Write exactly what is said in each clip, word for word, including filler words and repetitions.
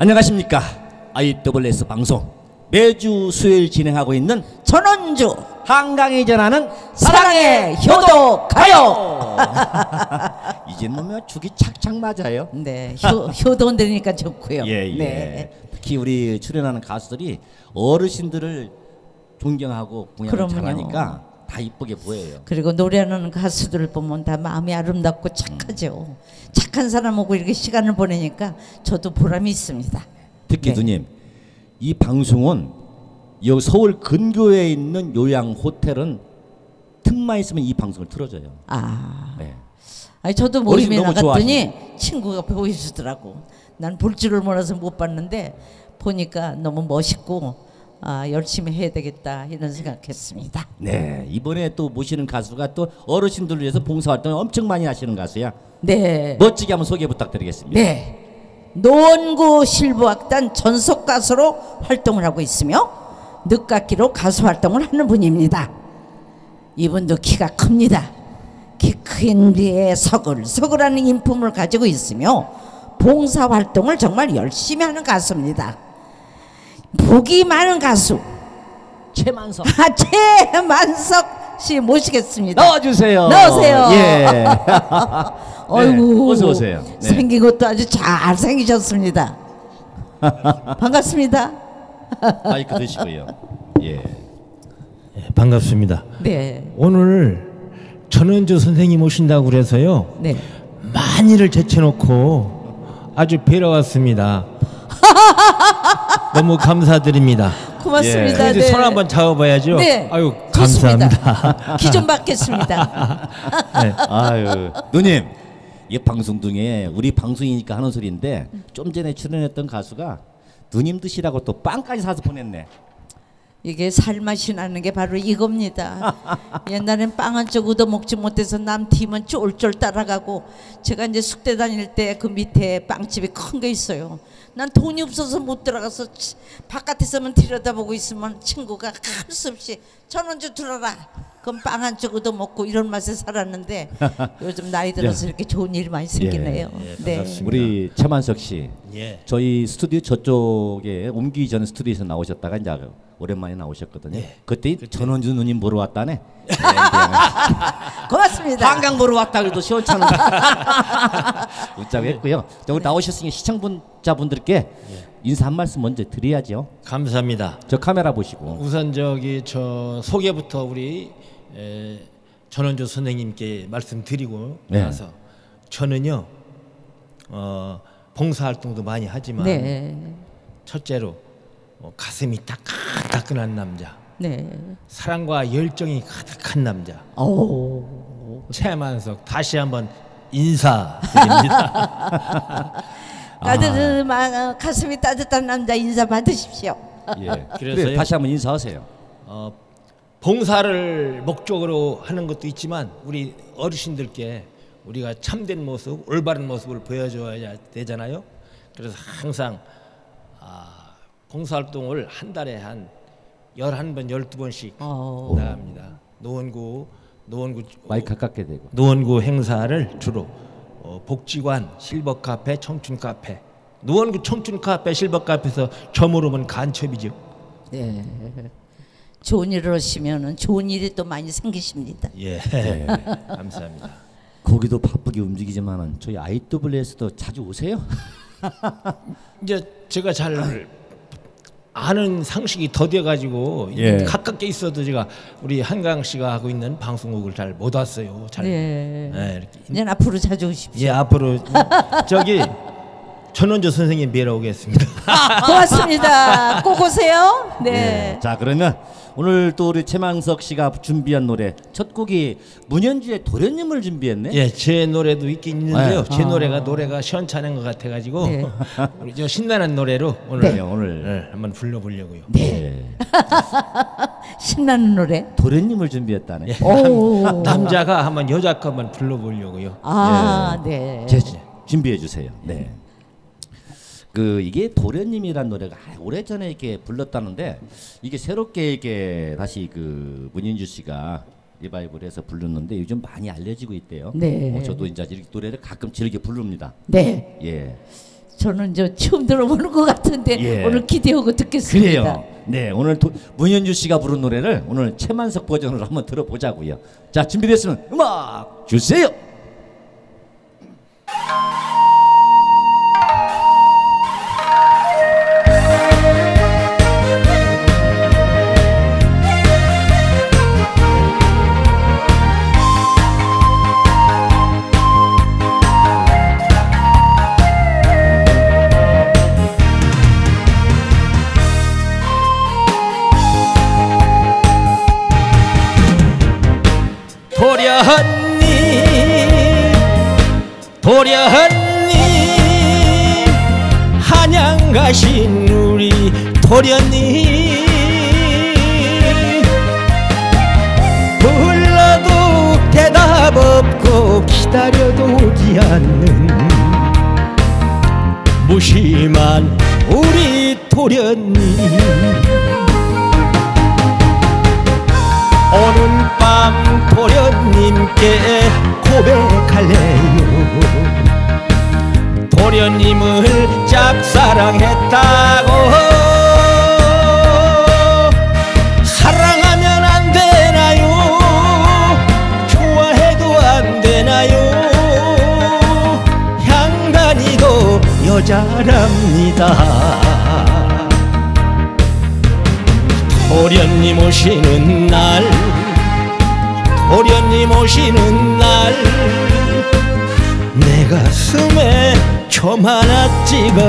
안녕하십니까. 아이더블유에스 방송 매주 수요일 진행하고 있는 전원주 한강이 전하는 사랑의 효도 가요. 이제는 뭐 죽이 착착 맞아요. 네, 효, 효도 되니까 좋고요. 예, 예. 네. 특히 우리 출연하는 가수들이 어르신들을 존경하고 공연을 잘하니까 다 이쁘게 보여요. 그리고 노래하는 가수들을 보면 다 마음이 아름답고 착하죠. 음. 착한 사람하고 이렇게 시간을 보내니까 저도 보람이 있습니다. 특히 네. 누님, 이 방송은 여기 서울 근교에 있는 요양 호텔은 틈만 있으면 이 방송을 틀어줘요. 아, 네. 아니 저도 모임에 나갔더니 좋아하시네. 친구가 보여주더라고. 난 볼 줄을 몰라서 못 봤는데 보니까 너무 멋있고 아, 열심히 해야 되겠다 이런 생각했습니다. 네, 이번에 또 모시는 가수가 또 어르신들을 위해서 봉사활동을 엄청 많이 하시는 가수야. 네. 멋지게 한번 소개 부탁드리겠습니다. 네. 노원구 실부악단 전속 가수로 활동을 하고 있으며 늦깎이로 가수 활동을 하는 분입니다. 이분도 키가 큽니다. 키 큰 뒤에 서글서글한 인품을 가지고 있으며 봉사 활동을 정말 열심히 하는 가수입니다. 복이 많은 가수 최만석. 아, 최만석 씨 모시겠습니다. 넣어주세요. 넣으세요. 예. 어이구, 네, 어서 오세요. 네. 생긴 것도 아주 잘 생기셨습니다. 반갑습니다. 마이크 드시고요. 예. 예, 반갑습니다. 네. 오늘 전원주 선생님 오신다고 그래서요. 네. 많이를 제쳐놓고 아주 뵈러 왔습니다. 너무 감사드립니다. 고맙습니다. 예. 네. 손 한번 잡아봐야죠. 네. 아유, 좋습니다. 감사합니다. 기 좀 받겠습니다. 네. 아유, 누님, 이 방송 중에 우리 방송이니까 하는 소리인데 좀 전에 출연했던 가수가 누님 드시라고 또 빵까지 사서 보냈네. 이게 살맛이 나는 게 바로 이겁니다. 옛날엔 빵 한 쪽 얻어 먹지 못해서 남 팀은 쫄쫄 따라가고 제가 이제 숙대 다닐 때 그 밑에 빵집이 큰 게 있어요. 난 돈이 없어서 못 들어가서 바깥에서만 들여다보고 있으면 친구가 할 수 없이 전원주 들어라. 그럼 빵 한 쪽 얻어 먹고 이런 맛에 살았는데 요즘 나이 들어서 이렇게 좋은 일이 많이 생기네요. 예, 예, 네. 반갑습니다. 우리 최만석 씨, 예. 저희 스튜디오 저쪽에 옮기기 전에 스튜디오에서 나오셨다가 이제 오랜만에 나오셨거든요. 예. 그때 그때. 전원주 누님 보러 왔다네. 고맙습니다. 한강 보러 왔다 그래도 시원찮은 웃자고 했고요. 우리 나오셨으니 시청자분들께 인사 한 말씀 먼저 드려야죠. 감사합니다. 저 카메라 보시고. 우선 저기 저 소개부터 우리 에, 전원주 선생님께 말씀드리고 네. 나서 저는요 어, 봉사활동도 많이 하지만 네. 첫째로 어, 가슴이 따끈따끈한 남자, 네. 사랑과 열정이 가득한 남자 오. 최만석 다시 한번 인사드립니다. 따뜻한 아. 가슴이 따뜻한 남자 인사 받으십시오. 예. 그래서요. 그래, 다시 한번 인사하세요. 어, 봉사를 목적으로 하는 것도 있지만 우리 어르신들께 우리가 참된 모습, 올바른 모습을 보여줘야 되잖아요. 그래서 항상 아, 봉사활동을 한 달에 한 열한 번, 열두 번씩 오. 나갑니다. 노원구 노원구 마이크 가깝게 대고. 노원구 행사를 주로 어, 복지관, 실버 카페, 청춘 카페, 노원구 청춘 카페, 실버 카페에서 저물으면 간첩이죠. 네. 좋은 일을 하시면은 좋은 일이 또 많이 생기십니다. 예, 네. 감사합니다. 거기도 바쁘게 움직이지만은 저희 아이더블유에스도 자주 오세요? 이제 제가 잘 아는 상식이 더뎌가지고 예. 가깝게 있어도 제가 우리 한강 씨가 하고 있는 방송국을 잘 못 왔어요. 잘. 네. 예, 이렇게. 이제 앞으로 자주 오십시오. 예, 앞으로 저기 전원주 선생님 뵈러 오겠습니다. 고맙습니다. 꼭 오세요. 네. 예. 자, 그러면 오늘 또 우리 최만석 씨가 준비한 노래 첫 곡이 문현주의 도련님을 준비했네. 예, 제 노래도 있긴 있는데요. 네. 제 아. 노래가 노래가 시원찮은 것 같아가지고 네. 우리 저 신나는 노래로 오늘 네, 오늘 네, 한번 불러보려고요. 네. 신나는 노래. 도련님을 준비했다네. 예. 오. 남자가 한번 여자 거 한번 불러보려고요. 아, 네. 제, 준비해 주세요. 네. 그 이게 도련님이란 노래가 오래전에 이렇게 불렀다는데 이게 새롭게 이렇게 다시 그 문인주 씨가 리바이벌해서 부르는데 요즘 많이 알려지고 있대요. 네. 어, 저도 이제 이렇게 노래를 가끔 즐겨 부릅니다. 네. 예. 저는 저 처음 들어보는 것 같은데 예. 오늘 기대하고 듣겠습니다. 그래요. 네, 오늘 도, 문현주 씨가 부른 노래를 오늘 최만석 버전으로 한번 들어보자고요. 자, 준비됐으면 음악 주세요. 도련님 도련님 한양 가신 우리 도련님 불러도 대답 없고 기다려도 오지 않는 무심한 우리 도련님 오는 밤 도련님께 고백할래요. 도련님을 짝사랑했다고 사랑하면 안 되나요? 좋아해도 안 되나요? 향단이도 여자랍니다. 도련님 오시는 날 도련님 오시는 날 내 가슴에 점 하나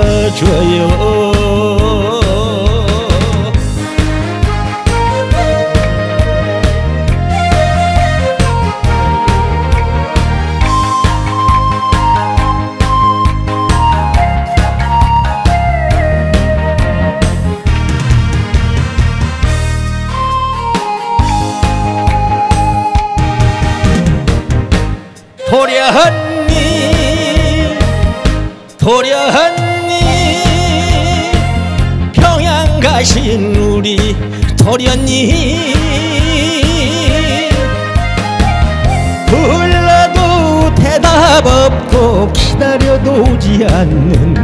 찍어줘요. 도련님 도련님 평양 가신 우리 도련님 불러도 대답 없고 기다려도 오지 않는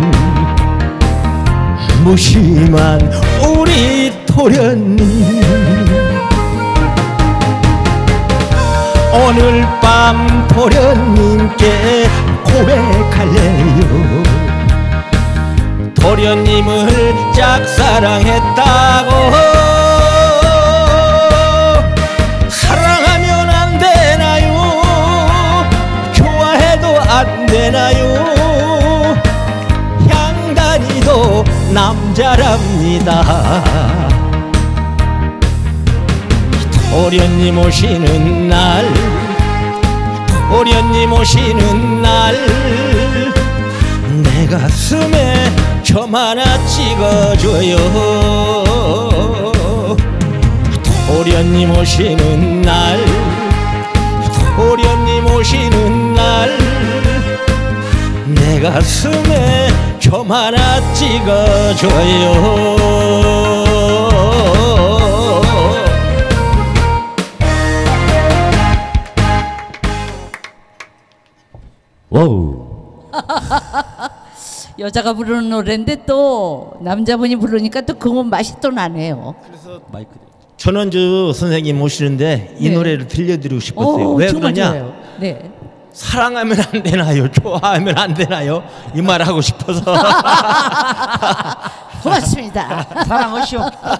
무심한 우리 도련님 오늘 밤 도련님께 고백할래요. 도련님을 짝사랑했다고 사랑하면 안 되나요? 좋아해도 안 되나요? 향단이도 남자랍니다. 도련님 오시는 날 도련님 오시는 날 내 가슴에 점 하나 찍어줘요. 도련님 오시는 날 도련님 오시는 날 내 가슴에 점 하나 찍어줘요. 와우. 여자가 부르는 노래인데 또 남자분이 부르니까 또 그건 맛이 또 나네요. 그래서 마이크. 전원주 선생님 모시는데 이 네. 노래를 들려드리고 싶었어요. 오, 왜 정말 그러냐? 좋아요. 네. 사랑하면 안 되나요? 좋아하면 안 되나요? 이 말 하고 싶어서. 고맙습니다. 사랑하시오.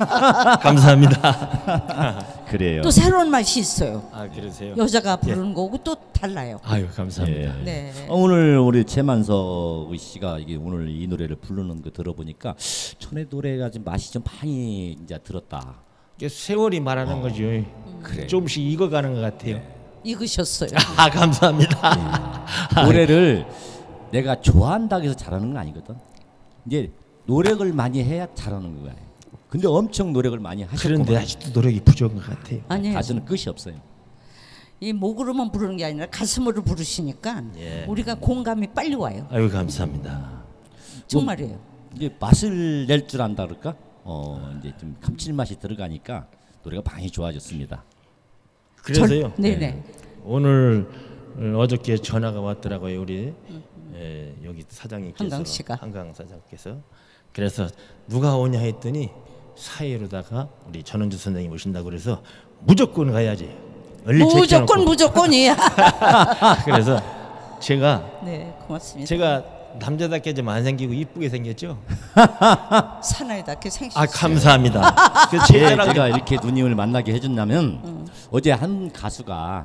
감사합니다. 그래요. 또 새로운 맛이 있어요. 아 그러세요? 여자가 부르는 거고 또 달라요. 아유 감사합니다. 예. 네. 어, 오늘 우리 최만석 씨가 이게 오늘 이 노래를 부르는 거 들어보니까 전에 노래가 좀 맛이 좀 많이 이제 들었다. 이게 세월이 말하는 어. 거죠. 그래. 조금씩 익어가는 것 같아요. 익으셨어요. 아 감사합니다. 노래를 내가 좋아한다고 해서 잘하는 건 아니거든. 이제 노력을 많이 해야 잘하는 거야. 근데 엄청 노력을 많이 하셨구만. 그런데 아직도 노력이 부족한 것 같아요. 아니에요. 가수는 끝이 없어요. 이 목으로만 부르는 게 아니라 가슴으로 부르시니까 예. 우리가 공감이 빨리 와요. 아유 감사합니다. 정말이에요. 이제 맛을 낼 줄 안다 그럴까? 어 이제 좀 감칠맛이 들어가니까 노래가 많이 좋아졌습니다. 그래서요. 전, 네네. 오늘 어저께 전화가 왔더라고요. 우리 예, 여기 사장님께서 한강 씨가. 한강 사장께서 그래서 누가 오냐 했더니 사회로다가 우리 전원주 선생님 오신다고 그래서 무조건 가야지. 무조건 무조건이야. 그래서 제가 네, 고맙습니다. 제가 남자답게 좀 안 생기고 이쁘게 생겼죠? 사나이답게 생겼어요. 아 감사합니다. 그래서 제, 제가 제가 이렇게 누님을 만나게 해준다면 음. 어제 한 가수가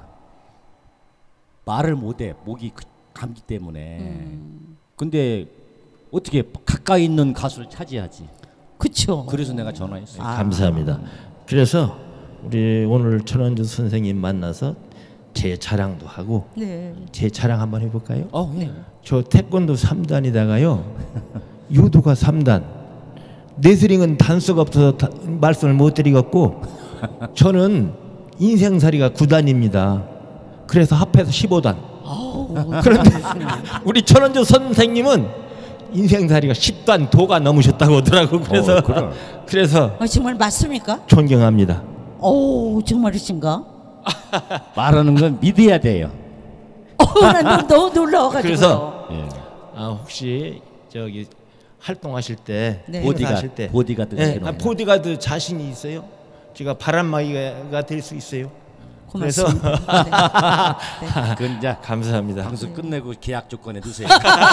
말을 못해 목이 감기 때문에 음. 근데 어떻게 가까이 있는 가수를 차지하지? 그렇죠. 그래서 내가 전화했어요. 아. 감사합니다. 그래서 우리 오늘 전원주 선생님 만나서 제 자랑도 하고 네. 제 자랑 한번 해볼까요? 어, 네. 저 태권도 삼 단이다가요 유도가 삼 단, 레슬링은 단수가 없어서 다, 말씀을 못 드리겠고 저는 인생살이가 구 단입니다. 그래서 합해서 십오 단. 그런데 우리 전원주 선생님은 인생살이가 십 단 도가 넘으셨다고 하더라고. 그래서 어, 그래서 아, 정말 맞습니까? 존경합니다. 오, 정말이신가? 말하는 건 믿어야 돼요. 어, 난 너무 놀라워가지고. 그래서 예. 아 혹시 저기 활동하실 때 네. 보디가 하실 때 보디가드 네, 아, 보디가드 자신이 있어요? 제가 바람막이가 될 수 있어요? 고맙습니다. 그래서 네. 그건 이제 감사합니다. 방송 끝내고 계약 조건에 넣으세요.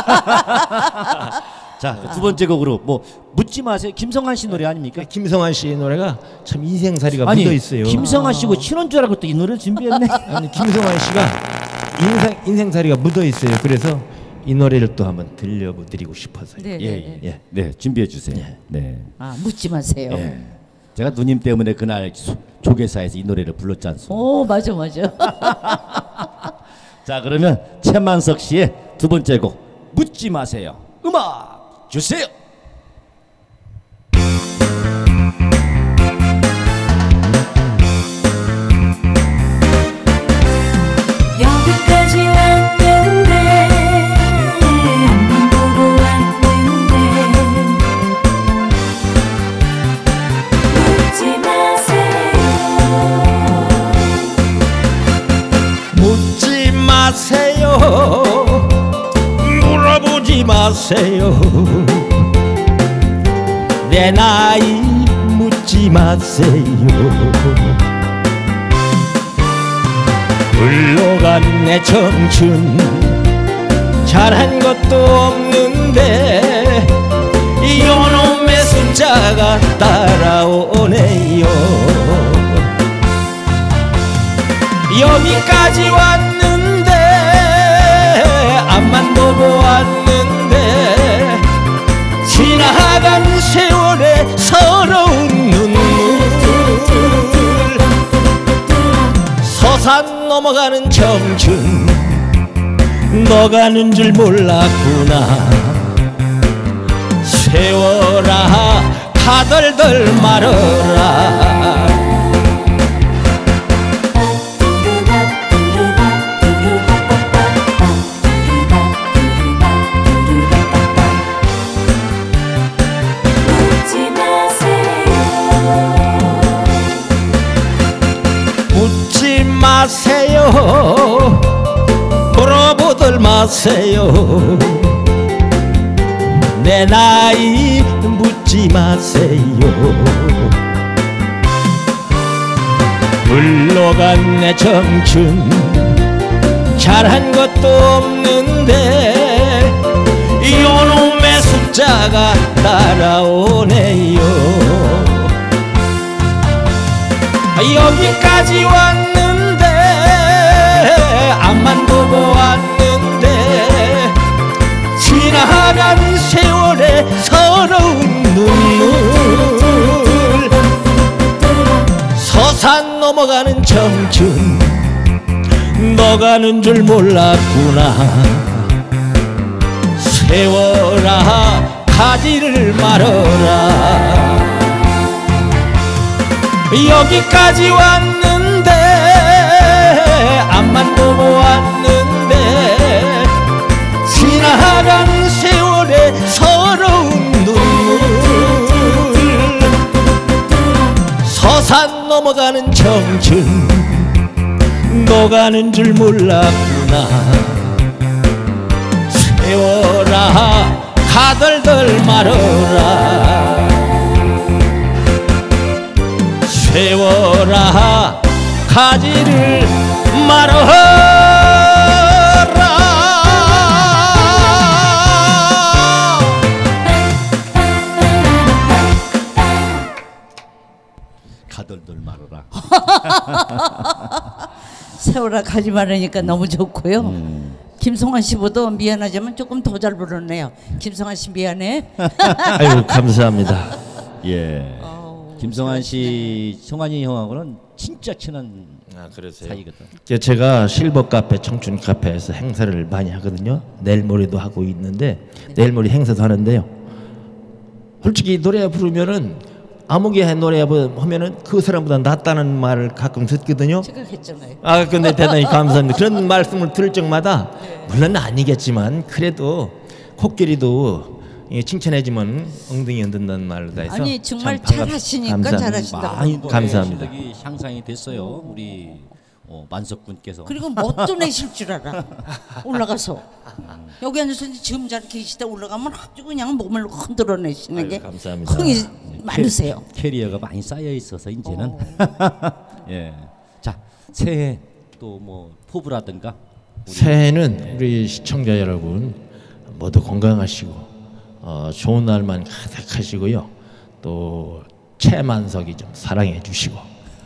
자, 두 번째 곡으로 뭐 묻지 마세요. 김성환 씨 노래 아닙니까? 김성환 씨 노래가 참 인생살이가 아니, 묻어 있어요. 김성환 씨고 친한 줄 알고 또 이 노래를 준비했네. 아니 김성환 씨가 인생 인생살이가 묻어 있어요. 그래서 이 노래를 또 한번 들려드리고 싶어서요. 네, 예, 네, 예, 예. 네, 준비해 주세요. 네. 네. 아, 묻지 마세요. 예. 제가 누님 때문에 그날 소- 조계사에서 이 노래를 불렀지 않습니까? 오, 맞아, 맞아. 자, 그러면 최만석 씨의 두 번째 곡 묻지 마세요. 음악 주세요. 여기까지 왔는데 한번 보고 왔는데 묻지 마세요 묻지 마세요. 물어보지 마세요. 내 나이 묻지 마세요. 흘러간 내 청춘 잘한 것도 없는데 이놈의 숫자가 따라오네요. 여기까지 왔는데 앞만 보고 왔는데 지나간 세월의 서러운 눈물 서산 넘어가는 청춘 너가는 줄 몰랐구나. 세월아 가덜덜 말어라. 묻지 마세요 묻지 마세요. 물어보들 마세요. 내 나이 묻지 마세요. 흘러간 내 청춘 잘한 것도 없는데 이놈의 숫자가 따라오네요. 여기까지 왔는데 앞만 보고 왔는데 지나간 세월의 서러운 눈물 서산 넘어가는 청춘 너가는 줄 몰랐구나. 세월아 가지를 말어라. 여기까지 왔는데 앞만 보고 왔는데 지나간 세월의 서러운 눈물 서산 넘어가는 청춘 너가는 줄 몰랐구나. 세워라 가들들 말어라 세워라 가지를 말어라 가들들 말어라. 세월아 가지 말으니까 너무 좋고요. 음. 김성환 씨보다 미안하지만 조금 더 잘 부르네요. 김성환 씨 미안해. 아유 감사합니다. 예. 어우, 김성환 씨, 성환이 형하고는 진짜 친한 아 그러세요? 사이거든. 제가 실버 카페 청춘 카페에서 행사를 많이 하거든요. 내일 모레도 하고 있는데 내일 모레 행사도 하는데요. 솔직히 노래 부르면은 아무개 노래 하면은 그 사람보다 낫다는 말을 가끔 듣거든요. 제가 했잖아요. 아 근데 대단히 감사합니다. 그런 말씀을 들을 적마다 물론 아니겠지만 그래도 코끼리도 칭찬해주면 엉덩이 흔든다는 말을 다 해서 아니 정말 참 반갑- 잘하시니까 감사합니다. 잘하신다고. 많이 또 감사합니다. 실력이 향상이 됐어요. 우리 어, 만석군께서. 그리고 멋도 내실 줄 알아. 올라가서 여기 앉아서 지금 잘 계시다 올라가면 아주 그냥 몸을 흔들어 내시는 게 아유, 감사합니다. 흥이 많으세요. 캐리어가 많이 쌓여 있어서 이제는. 예. 자, 새해 또 뭐 포부라든가. 새해는 우리 시청자 여러분 모두 건강하시고 어, 좋은 날만 가득하시고요. 또 최만석이 좀 사랑해 주시고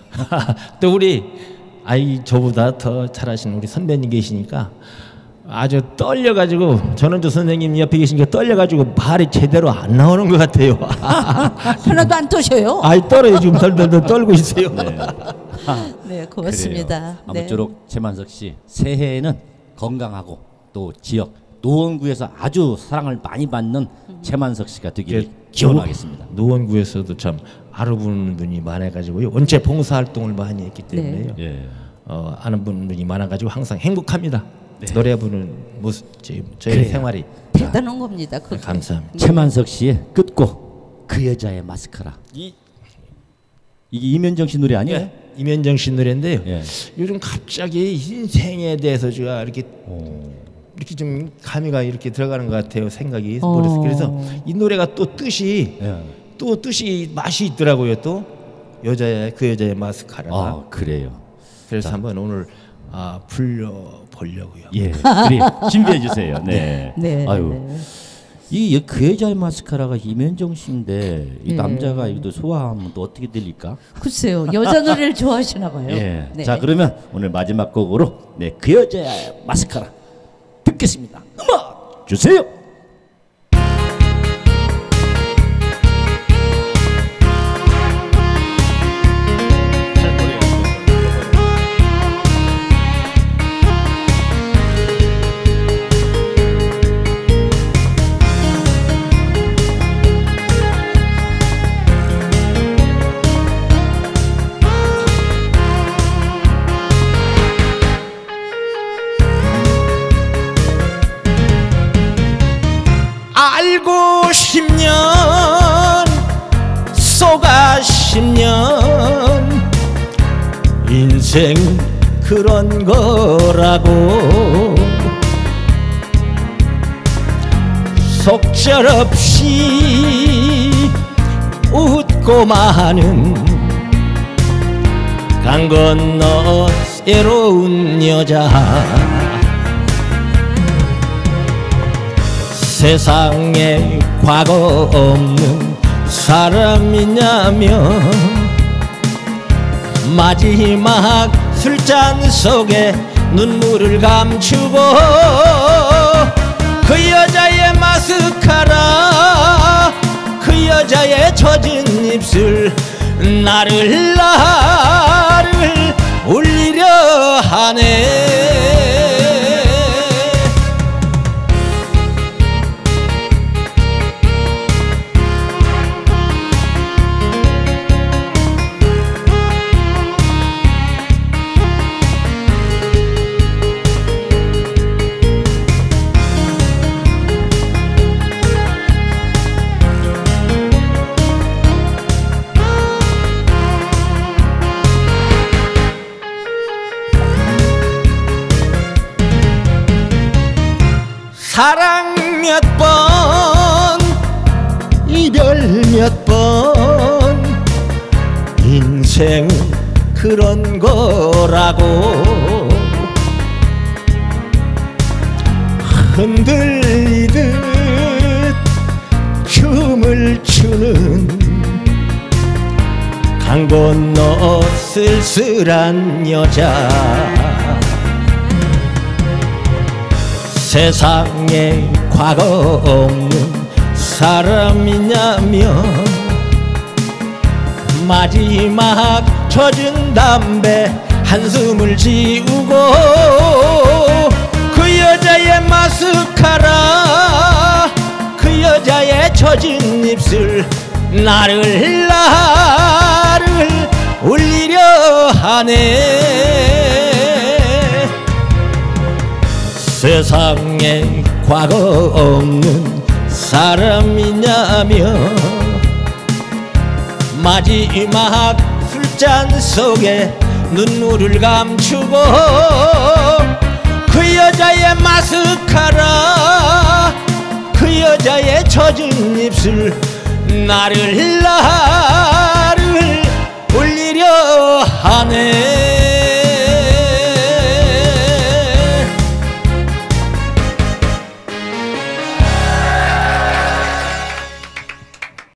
또 우리 아이 저보다 더 잘하시는 우리 선배님 계시니까 아주 떨려가지고 전원주 선생님 옆에 계시니까 떨려가지고 말이 제대로 안 나오는 것 같아요. 하나도 안 떠셔요. 아이 떨어요 지금 덜덜덜 떨고 있어요. 네. 네, 고맙습니다. 그래요. 네. 아무쪼록 최만석 씨 새해에는 건강하고 또 지역 노원구에서 아주 사랑을 많이 받는 최만석 씨가 되기를 기원하겠습니다. 노원구에서도 참 알아보는 분이 많아가지고요. 원체 봉사활동을 많이 했기 때문에요. 예. 어, 아는 분이 많아가지고 항상 행복합니다. 네. 노래 부르는 모습 저희, 저희 그래요. 생활이 대단한 겁니다. 그게. 감사합니다. 최만석 씨의 끝곡 그 여자의 마스카라. 이 이게 이면정 씨 노래 아니에요? 예, 이면정 씨 노래인데요. 예. 요즘 갑자기 인생에 대해서 제가 이렇게 이렇게 좀 감이가 이렇게 들어가는 것 같아요. 생각이 어. 머릿속. 그래서 이 노래가 또 뜻이 예. 또 뜻이 맛이 있더라고요. 또 여자의 그 여자의 마스카라. 아 그래요. 그래서 한번 오늘 아, 불려 보려고요. 예. 그래 준비해 주세요. 네. 네. 아유. 네. 이 그 여자의 마스카라가 이면정 씨인데 이 네. 남자가 이거 소화하면 또 어떻게 들릴까? 글쎄요. 여자 노래를 좋아하시나 봐요. 예. 네. 자 그러면 오늘 마지막 곡으로 네 그 여자의 마스카라 듣겠습니다. 음악 주세요. 알고 십년 쏘가 십년 인생 그런 거라고 속절없이 웃고 마는 강 건너 새로운 여자 세상에 과거 없는 사람이냐면 마지막 술잔 속에 눈물을 감추고 그 여자의 마스카라 그 여자의 젖은 입술 나를 나를 울리려 하네. 사랑 몇 번 이별 몇 번 인생은 그런 거라고 흔들리듯 춤을 추는 강 건너 쓸쓸한 여자 세상에 과거 없는 사람이냐면 마지막 젖은 담배 한숨을 지우고 그 여자의 마스카라 그 여자의 젖은 입술 나를 나를 울리려 하네 세상에 과거 없는 사람이냐면 마지막 술잔 속에 눈물을 감추고 그 여자의 마스카라 그 여자의 젖은 입술 나를 나를 울리려 하네